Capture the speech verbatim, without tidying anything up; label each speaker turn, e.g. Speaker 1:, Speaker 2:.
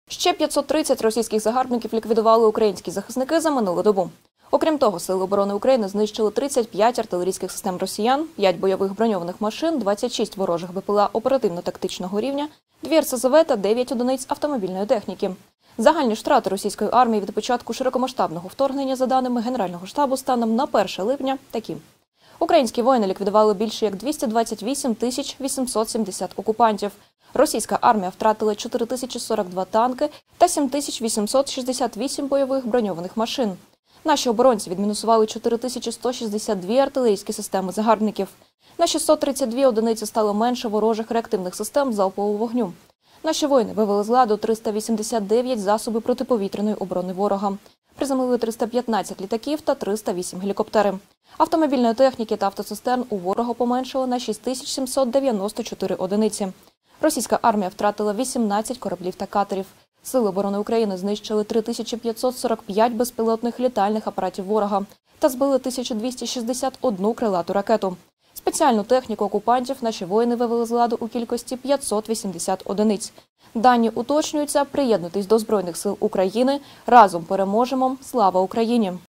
Speaker 1: Ще п'ятсот тридцять російських загарбників ліквідували українські захисники за минулу добу. Окрім того, Сили оборони України знищили тридцять п'ять артилерійських систем росіян, п'ять бойових броньованих машин, двадцять шість ворожих БПЛА оперативно-тактичного рівня, дві ер ес зе ве та дев'ять одиниць автомобільної техніки. Загальні втрати російської армії від початку широкомасштабного вторгнення, за даними Генерального штабу, станом на перше липня такі. Українські воїни ліквідували більше як двісті двадцять вісім тисяч вісімсот сімдесят окупантів. Російська армія втратила чотири тисячі сорок два танки та сім тисяч вісімсот шістдесят вісім бойових броньованих машин. Наші оборонці відмінусували чотири тисячі сто шістдесят дві артилерійські системи загарбників. На шістсот тридцять дві одиниці стало менше ворожих реактивних систем залпового вогню. Наші воїни вивели з ладу триста вісімдесят дев'ять засоби протиповітряної оборони ворога. Приземлили триста п'ятнадцять літаків та триста вісім гелікоптерів. Автомобільної техніки та автоцистерн у ворога поменшало на шість тисяч сімсот дев'яносто чотири одиниці. Російська армія втратила вісімнадцять кораблів та катерів. Сили оборони України знищили три тисячі п'ятсот сорок п'ять безпілотних літальних апаратів ворога та збили тисячу двісті шістдесят одну крилату ракету. Спеціальну техніку окупантів наші воїни вивели з ладу у кількості п'ятсот вісімдесят одиниць. Дані уточнюються. Приєднуйтесь до Збройних сил України. Разом переможемо. Слава Україні!